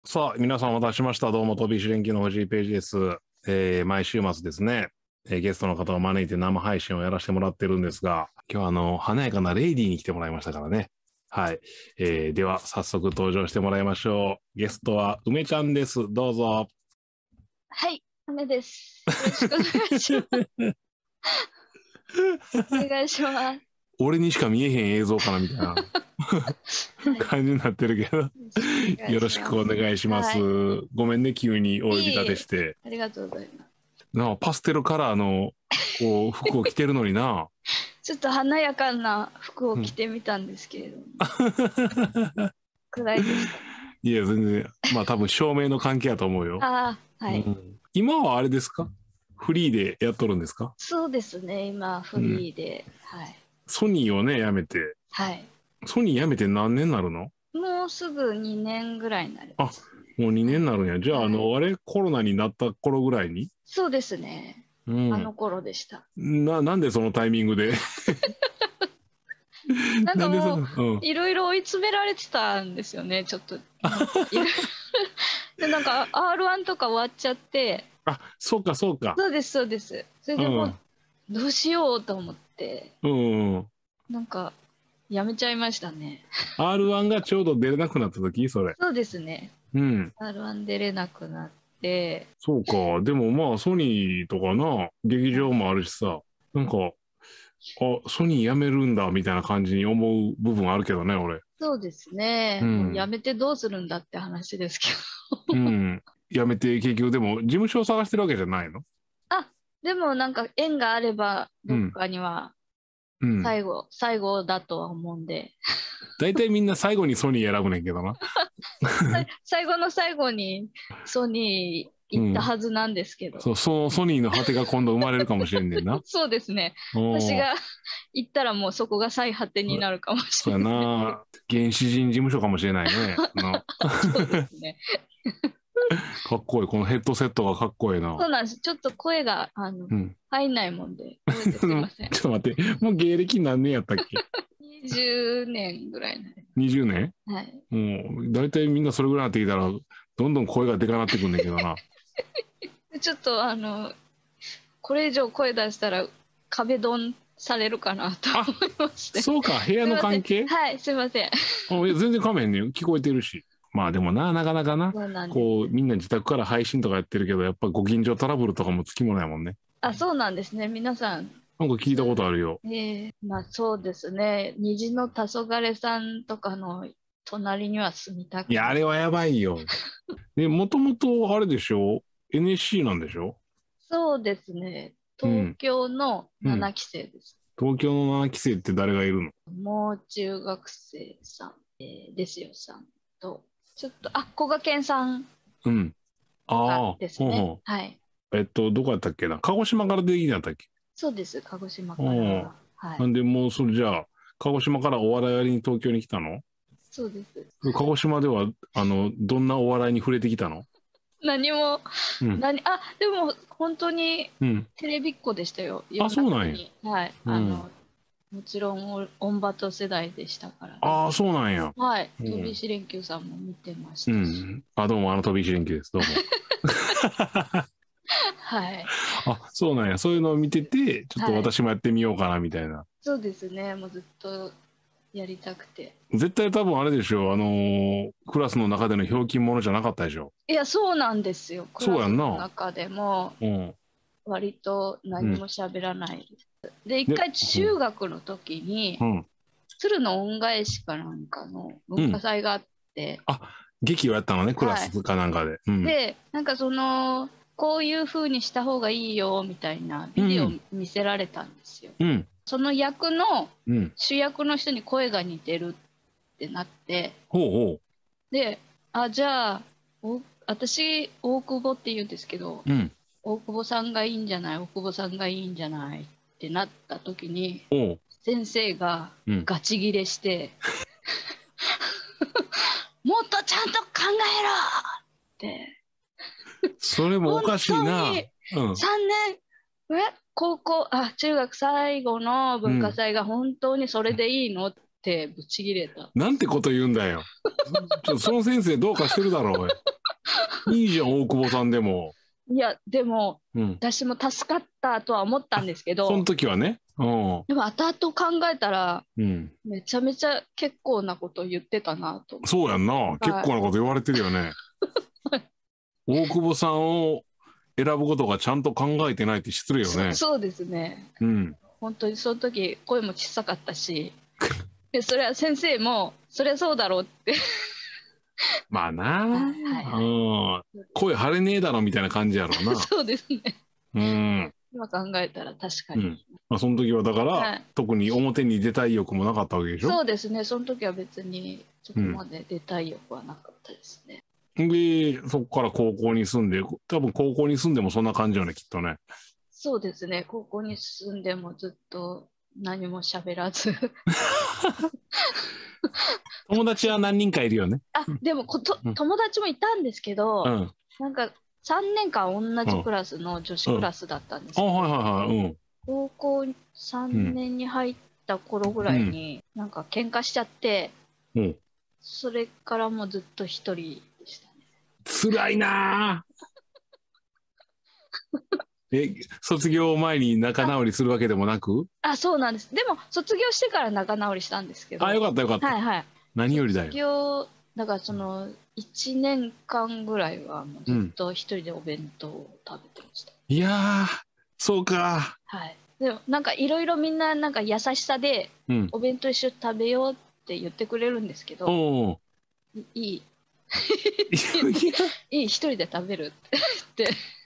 さあ、皆さんお待たせしました。どうも、飛び石連休の藤井ページです。毎週末ですね、ゲストの方を招いて生配信をやらせてもらってるんですが、今日は華やかなレイディーに来てもらいましたからね。はい。では、早速登場してもらいましょう。ゲストは梅ちゃんです。どうぞ。 はい、梅です。よろしくお願いします。お願いします。 俺にしか見えへん映像かなみたいな感じになってるけど、よろしくお願いします。はい、ごめんね、急にお呼び立てして。 ありがとうございます。 なあ、パステルカラーのこう服を着てるのにな。 ちょっと華やかな服を着てみたんですけれども。暗いですか？ いや、全然、まあ多分照明の関係やと思うよ。 ああ、はい、 今はあれですか？フリーでやっとるんですか？ そうですね、今フリーで、はい。 ソニーをね、辞めて。 はい。 ソニー辞めて何年になるの？ もうすぐ2年ぐらいになります。 もう2年になるんや。じゃあ、あれコロナになった頃ぐらいに？ そうですね。あの頃でした。 なんでそのタイミングでなんかもう、いろいろ追い詰められてたんですよね、ちょっと。で、なんか R1 とか終わっちゃって。 あ、そうかそうか。 そうです、そうです。それでもう、どうしようと思って。なんか、やめちゃいましたね。 R1 がちょうど出れなくなった時それ。 そうですね。R1 出れなくなって。 そうか。でもまあ、ソニーとかな、劇場もあるしさ、なんか、ソニー辞めるんだみたいな感じに思う部分あるけどね、俺。 そうですね。もう辞めてどうするんだって話ですけど。 辞めて結局でも事務所を探してるわけじゃないの？ でもなんか縁があればどっかには最後だとは思うんで。 大体みんな最後にソニー選ぶねんけどな。 最後の最後にソニー行ったはずなんですけど。 そのソニーの果てが今度生まれるかもしれんねんな。 そうですね。私が行ったらもうそこが最果てになるかもしれない。 そうやな。原始人事務所かもしれないね。 そうですね。 かっこいい。このヘッドセットがかっこいいな。 そうなんです。ちょっと声が入んないもんで。すみません。 ちょっと待って。もう芸歴何年やったっけ ？20年ぐらいになる。 20年？ はい。 もう大体みんなそれぐらいになってきたらどんどん声がでかなってくんだけどな。 ちょっとこれ以上声出したら壁ドンされるかなと思いまして。 そうか、部屋の関係？ はい、すいません。 全然かめへんねん。聞こえてるし。まあでもなかなかな、こうみんな自宅から配信とかやってるけど、やっぱご近所トラブルとかもつきものやもんね。 あ、そうなんですね。皆さん。 なんか聞いたことあるよ。 まあそうですね。虹の黄昏さんとかの隣には住みたくない。 いや、あれはやばいよ。もともとあれでしょ？ NSC なんでしょ？ そうですね。東京の7期生です。 東京の7期生って誰がいるの？ もう中学生さん、ですよさんと、ちょっと、こがけんさん。ですね。はい。 どこやったっけな？鹿児島から出てきたんだっけ？ そうです、鹿児島から。 なんでもうそれじゃあ、鹿児島からお笑いやりに東京に来たの？ そうです。 鹿児島では、どんなお笑いに触れてきたの？ 何も、でも本当にテレビっ子でしたよ。 そうなんや。 はい。もちろんオンバト世代でしたから。 そうなんや。 はい。飛び石連休さんも見てましたし。 どうも、飛び石連休です。どうも。 はい。 そうなんや。そういうのを見てて、ちょっと私もやってみようかな、みたいな。 そうですね。もうずっとやりたくて。 絶対多分あれでしょ。クラスの中でのひょうきん者じゃなかったでしょ。 いや、そうなんですよ。 そうやんな。 クラスの中でも、割と何も喋らない。で、一回中学の時に、鶴の恩返しかなんかの文化祭があって、 劇をやったのね、クラスかなんかで。 で、なんかこういう風にした方がいいよみたいなビデオを見せられたんですよ。その役の主役の人に声が似てるってなって、で、じゃあ私大久保って言うんですけど、大久保さんがいいんじゃない、大久保さんがいいんじゃないってなった時に、先生がガチギレしてもっとちゃんと考えろって。 それもおかしいな。 3年、中学最後の文化祭が本当にそれでいいのっってぶち切れた。 なんてこと言うんだよ。その先生どうかしてるだろう。いいじゃん、大久保さんでも。 いや、でも、私も助かったとは思ったんですけど、 その時はね。 でも後々考えたら、めちゃめちゃ結構なこと言ってたなと。 そうやんな。結構なこと言われてるよね。大久保さんを選ぶことがちゃんと考えてないって失礼よね。 そうですね。本当にその時声も小さかったし、でそれは先生もそりゃそうだろうってまあな、声張れねえだろみたいな感じやろうな。 そうですね。今考えたら確かに。 まあその時はだから、特に表に出たい欲もなかったわけでしょ。 そうですね。その時は別にそこまで出たい欲はなかったですね。 で、そこから高校に住んで、多分高校に住んでもそんな感じよね、きっとね。 そうですね。高校に住んでもずっと何も喋らず。 友達は何人かいるよね。 でも友達もいたんですけど、なんか3年間同じクラスの女子クラスだったんですけど、高校3年に入った頃ぐらいになんか喧嘩しちゃって、それからもうずっと一人でしたね。 辛いな卒業前に仲直りするわけでもなく？ そうなんです。でも卒業してから仲直りしたんですけど。 よかったよかった。 はいはい。 何よりだよ。 卒業だからその1年間ぐらいはもうずっと一人でお弁当を食べてました。 いやそうか。 はい。でもなんかいろいろみんななんか優しさでお弁当一緒に食べようって言ってくれるんですけど、いい一人で食べるって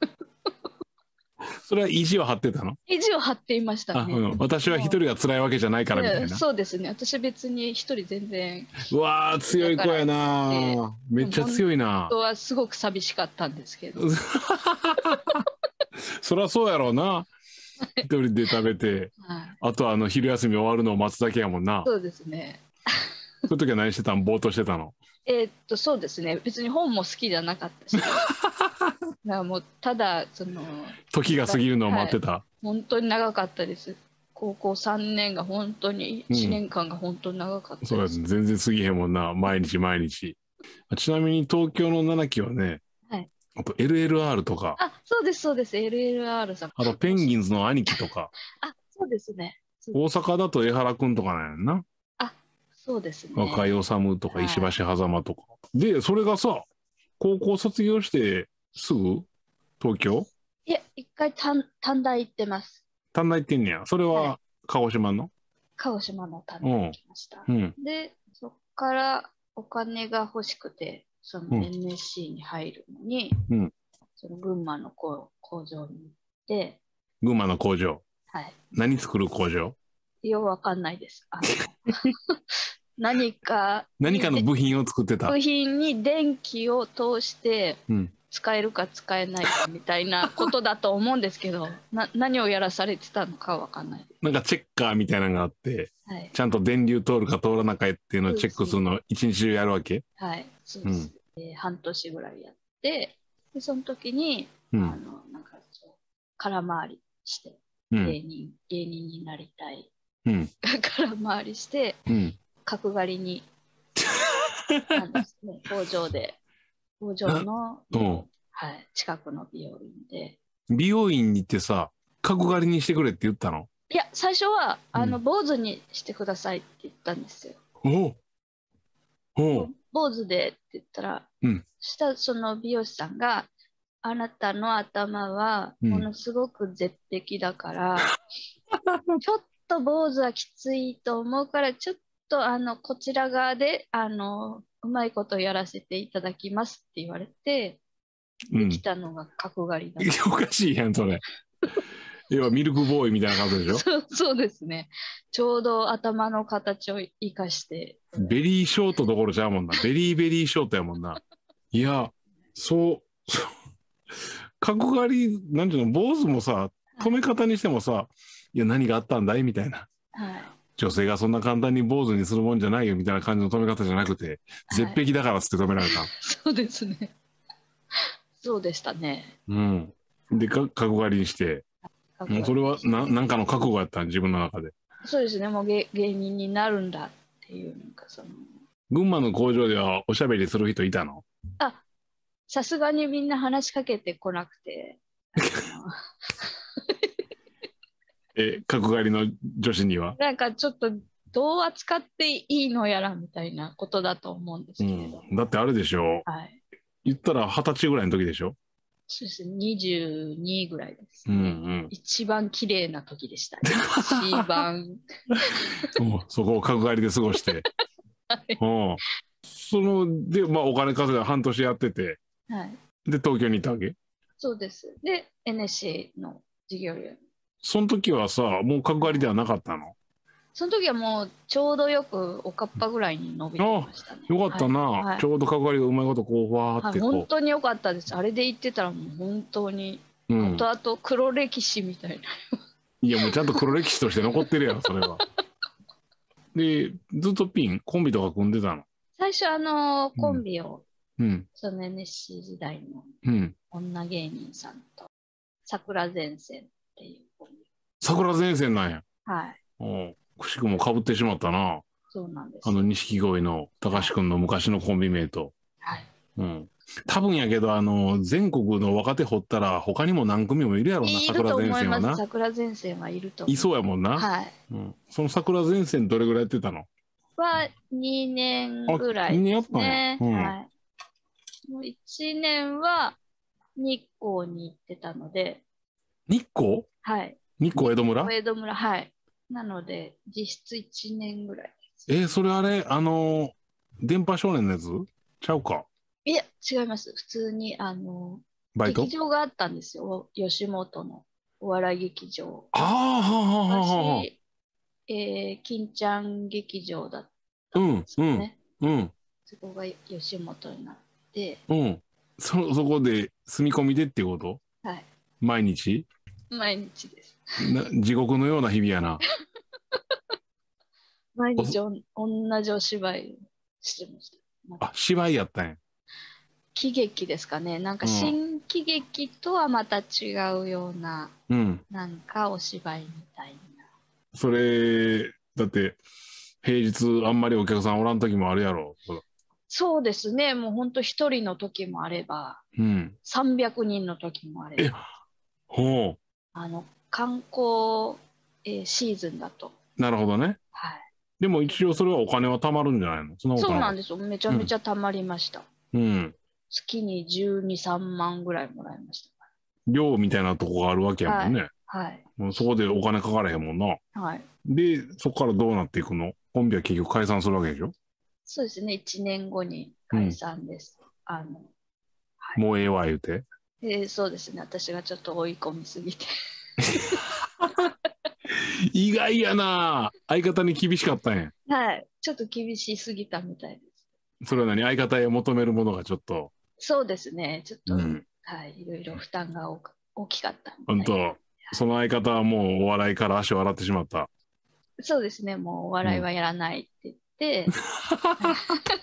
それは意地を張ってたの？ 意地を張っていましたね。 私は一人が辛いわけじゃないからみたいな。 そうですね。私別に一人全然。 うわー強い子やな。めっちゃ強いな。 本当はすごく寂しかったんですけど。 そりゃそうやろうな。一人で食べて、あとは昼休み終わるのを待つだけやもんな。 そうですね。 その時は何してたの？ぼーっとしてたの？ そうですね。別に本も好きじゃなかったし。だからもうただ時が過ぎるのを待ってた。 本当に長かったです。高校3年が本当に1年間が本当に長かったです。 そうです。全然過ぎへんもんな。毎日毎日。ちなみに東京の7期はね、あと LLR とか。 そうですそうです。LLR さん。 あとペンギンズの兄貴とか。 そうですね。 大阪だと江原くんとかなんやんな。 そうですね。 若井治とか石橋狭間とか。で、それがさ、高校卒業してすぐ東京？ いや、一回短大行ってます。 短大行ってんねや。それは鹿児島の？ 鹿児島の短大行きました。で、そっからお金が欲しくて、その NSC に入るのに、その群馬の工場に行って。 群馬の工場？何作る工場？ よくわかんないです。何かの部品を作ってた。 部品に電気を通して使えるか使えないかみたいなことだと思うんですけど、何をやらされてたのかわかんないです。 なんかチェッカーみたいなのがあって、ちゃんと電流通るか通らないかっていうのをチェックするのを一日中やるわけ？ そうです。半年ぐらいやって、でその時になんか空回りして、芸人になりたい。空回りして、角刈りに工場の、近くの美容院で。 美容院に行ってさ、角刈りにしてくれって言ったの？ いや、最初は坊主にしてくださいって言ったんですよ。坊主でって言ったら、その美容師さんが、あなたの頭はものすごく絶壁だから、ちょっと坊主はきついと思うから、ちょっとこちら側でうまいことやらせていただきますって言われて、できたのが角刈りだった。 おかしいやんそれ。要はミルクボーイみたいな感じでしょ？ そうですね。ちょうど頭の形を生かして。 ベリーショートどころじゃもんな。ベリーショートやもんな。いや、角刈りなんていうの、坊主もさ、止め方にしてもさ、いや何があったんだいみたいな。女性がそんな簡単に坊主にするもんじゃないよみたいな感じの止め方じゃなくて、絶壁だからっつって止められた。 そうですね。そうでしたね。 で、角刈りにして、それはなんかの覚悟やったん、自分の中で。 そうですね。もう芸人になるんだってていう、なんか群馬の工場ではおしゃべりする人いたの？ あ、さすがにみんな話しかけてこなくて。 角刈りの女子には。 なんかちょっとどう扱っていいのやらみたいなことだと思うんですけれど。 だってあれでしょ。 はい。 言ったら20歳ぐらいの時でしょ。 そうですね、22ぐらいですね。一番綺麗な時でした。一番。 そこを角刈りで過ごして。はい、で、まあ、お金稼いで半年やってて、 はい、 で、東京に行ったわけ？ そうです。で、NSC の授業料。 その時はさ、もう角刈りではなかったの？ その時はもうちょうどよくおかっぱぐらいに伸びてましたね。 よかったな、はい、ちょうど角刈りがうまいことこうわーってこう、 はい、本当によかったです。あれで言ってたらもう本当に、後々黒歴史みたいな。 いやもうちゃんと黒歴史として残ってるやろそれは。でずっとコンビとか組んでたの？ 最初コンビを、その NSC 時代の女芸人さんと桜前線っていうコンビ。 桜前線なんや。 はい。 くしくもかぶってしまったな。 そうなんです。 錦鯉の高橋君の昔のコンビ名と。 はい。 多分やけど全国の若手掘ったら他にも何組もいるやろうな。 桜前線はな。桜前線はいると思います。 いそうやもんな。 はい。 その桜前線どれぐらいやってたの？ は2年ぐらいですね。2年やったんや。はい。もう1年は日光に行ってたので。 日光？ はい。 日光江戸村？ 江戸村、はい。なので実質1年ぐらいです。それあれ電波少年のやつちゃうか？ いや違います。普通にバイト？ 劇場があったんですよ。吉本のお笑い劇場。 昔金ちゃん劇場だったんですよね。そこが吉本になって。 そこで住み込みでってこと？ はい。 毎日？ 毎日です。 地獄のような日々やな。 毎日同じお芝居してました。 あ、芝居やったんや。 喜劇ですかね。なんか新喜劇とはまた違うような、なんかお芝居みたいな。 それだって平日あんまりお客さんおらん時もあるやろ。 そうですね。もう本当一人の時もあれば、300人の時もあれば。 ほう。 観光、シーズンだと。 なるほどね。 はい。 でも一応それはお金は貯まるんじゃないの？ そうなんですよ。めちゃめちゃ貯まりました。月に12、3万ぐらいもらいました。 寮みたいなとこがあるわけやもんね。 はい。 そこでお金かからへんもんな。 はい。 で、そこからどうなっていくの？コンビは結局解散するわけでしょ？ そうですね。1年後に解散です。 もうええわ言うて。 そうですね。私がちょっと追い込みすぎて。 意外やな。相方に厳しかったんや。 はい。ちょっと厳しすぎたみたいです。 それは何？相方へ求めるものがちょっと。 そうですね。ちょっと、はい。いろいろ負担が大きかった。 本当。その相方はもうお笑いから足を洗ってしまった。 そうですね。もうお笑いはやらないって言って。何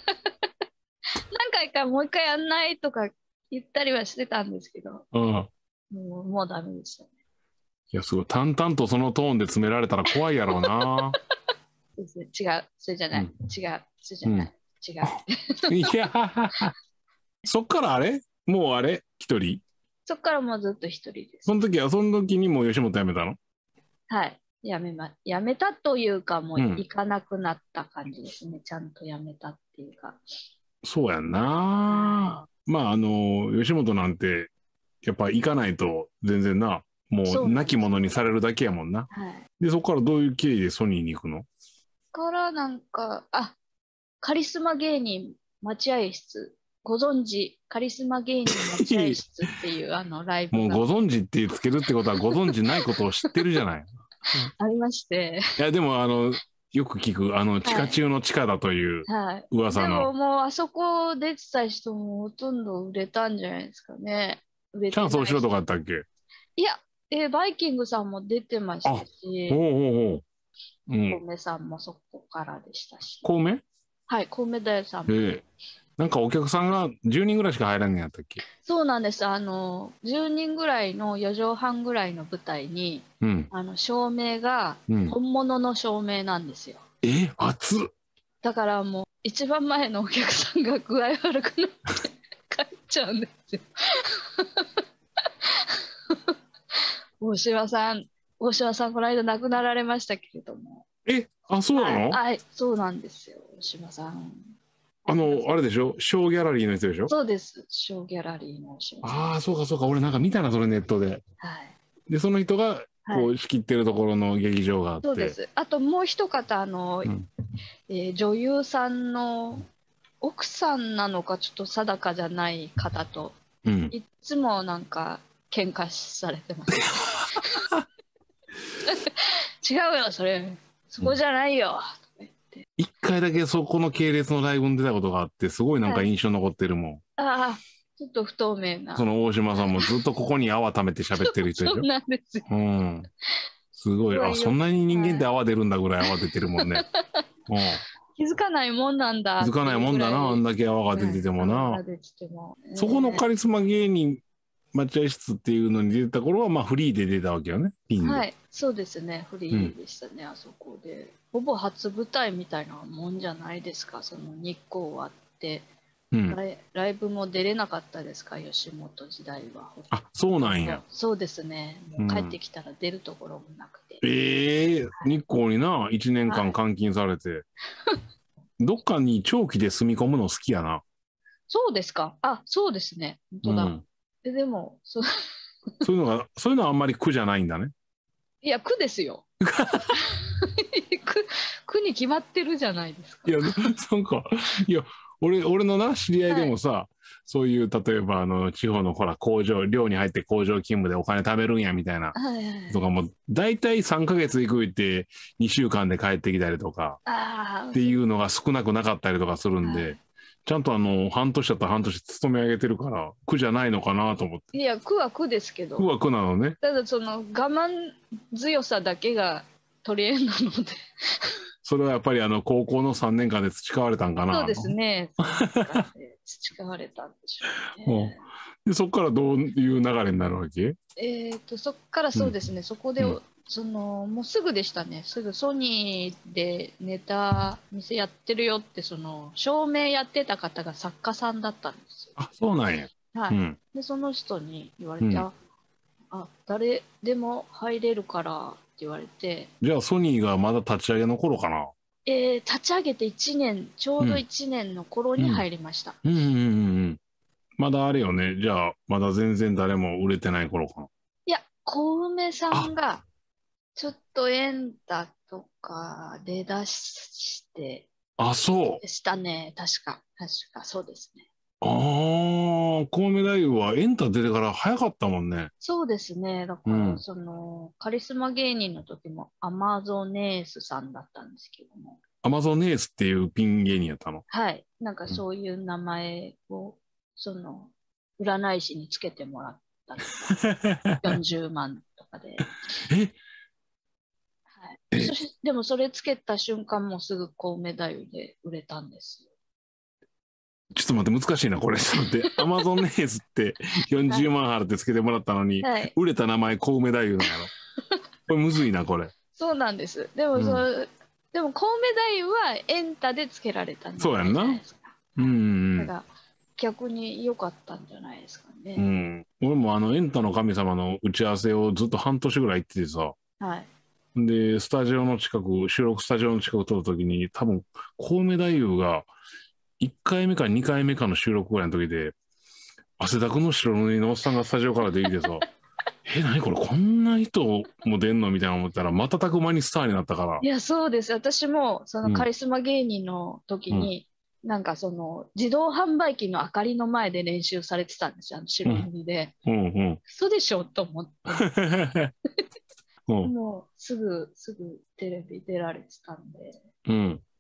回かもう一回やんないとか言ったりはしてたんですけど。もうダメでしたね。 いや、すごい。淡々とそのトーンで詰められたら怖いやろうな。 違う。それじゃない。違う。それじゃない。違う。 いや、そっからあれ？もうあれ？一人？ そっからもうずっと一人です。 その時にもう吉本辞めたの？ はい。辞めたというか、もう行かなくなった感じですね。ちゃんと辞めたっていうか。 そうやんな。まあ、吉本なんて、やっぱ行かないと全然な、もう亡き者にされるだけやもんな。 はい。 で、そこからどういう経緯でソニーに行くの？ からなんか、カリスマ芸人待合室。ご存知、カリスマ芸人待合室っていうライブが。もうご存知ってつけるってことはご存知ないことを知ってるじゃない。 ありまして。 いや、でもよく聞く、地下中の地下だという噂の。 でももうあそこ出てた人もほとんど売れたんじゃないですかね。 チャンス大城とかあったっけ？ いや、バイキングさんも出てましたし。 コウメさんもそこからでしたし。 コウメ？ はい、コウメ太夫さんも。 なんかお客さんが10人ぐらいしか入らんのやったっけ？ そうなんです。10人ぐらいの4畳半ぐらいの舞台に、照明が本物の照明なんですよ。 熱っ。 だからもう一番前のお客さんが具合悪くなって帰っちゃうんですよ。大島さんこの間亡くなられましたけれども。 そうなの？ はい、そうなんですよ、大島さん。 あれでしょ、ショーギャラリーの人でしょ？ そうです、ショーギャラリーの大島さん。 ああ、そうかそうか、俺なんか見たな、それネットで。 はい。 で、その人が、こう、仕切ってるところの劇場があって。 そうです。あともう一方、女優さんの奥さんなのかちょっと定かじゃない方と、いつもなんか喧嘩されてます。違うよ、そこじゃないよ。 一回だけそこの系列のライブに出たことがあって、すごいなんか印象残ってるもん。 ああ、ちょっと不透明な。 その大島さんもずっとここに泡溜めて喋ってる人でしょ？ そうなんですよ。 すごい。そんなに人間って泡出るんだぐらい泡出てるもんね。 気づかないもんなんだ。 気づかないもんだな、あんだけ泡が出ててもな。そこのカリスマ芸人待合室っていうのに出た頃は、まあフリーで出たわけよね、ピンで。 はい、そうですね、フリーでしたね、あそこで。ほぼ初舞台みたいなもんじゃないですか、その日光終わって。ライブも出れなかったですか、吉本時代は。 あ、そうなんや。 そうですね、もう帰ってきたら出るところもなくて。 日光にな、1年間監禁されて。どっかに長期で住み込むの好きやな。 そうですか。あ、そうですね。本当だ。でも、 そういうのはあんまり苦じゃないんだね。 いや、苦ですよ。苦に決まってるじゃないですか。 いや、なんか、俺のな、知り合いでもさ、そういう、例えば、地方のほら、寮に入って工場勤務でお金貯めるんや、みたいな。とかも、だいたい3ヶ月行くって2週間で帰ってきたりとか、っていうのが少なくなかったりとかするんで、ちゃんと半年だったら半年勤め上げてるから、苦じゃないのかなと思って。 いや、苦は苦ですけど。 苦は苦なのね。 ただ、我慢強さだけが取り柄なので。 それはやっぱり高校の3年間で培われたんかな。 そうですね。培われたんでしょうね。 で、そこからどういう流れになるわけ？ そこからそうですね。そこで、もうすぐでしたね。すぐソニーでネタ店やってるよって、照明やってた方が作家さんだったんですよ。 あ、そうなんや。 はい。で、その人に言われて、誰でも入れるからって言われて。 じゃあソニーがまだ立ち上げの頃かな？ 立ち上げて1年、ちょうど1年の頃に入りました。 まだあれよね。じゃあ、まだ全然誰も売れてない頃かな。 いや、小梅さんが、ちょっとエンタとか出だして。 そう。 したね。確かそうですね。 コウメ太夫はエンタ出てから早かったもんね。 そうですね。だから、カリスマ芸人の時もアマゾネースさんだったんですけども。 アマゾネースっていうピン芸人やったの？ はい。なんかそういう名前を、占い師につけてもらったりとか、40万とかで。でもそれつけた瞬間もうすぐコウメ太夫で売れたんですよ。 ちょっと待って、難しいな、これ。ちょっと待って、アマゾンネースって40万払ってつけてもらったのに、売れた名前、コウメ太夫なの。これむずいな、これ。 そうなんです。でも、コウメ太夫はエンタでつけられたんじゃないですか。だから逆に良かったんじゃないですかね。 俺もエンタの神様の打ち合わせをずっと半年ぐらい行っててさ。で、収録スタジオの近く撮るときに、多分、コウメ太夫が、1回目か2回目かの収録ぐらいの時で、汗だくの白塗りのおっさんがスタジオから出てきてさ、何これ、こんな人も出んのみたいな思ったら、瞬く間にスターになったから。 いや、そうです。私も、カリスマ芸人の時に、なんか自動販売機の明かりの前で練習されてたんですよ、白塗りで。嘘でしょと思って。もうすぐテレビ出られてたんで。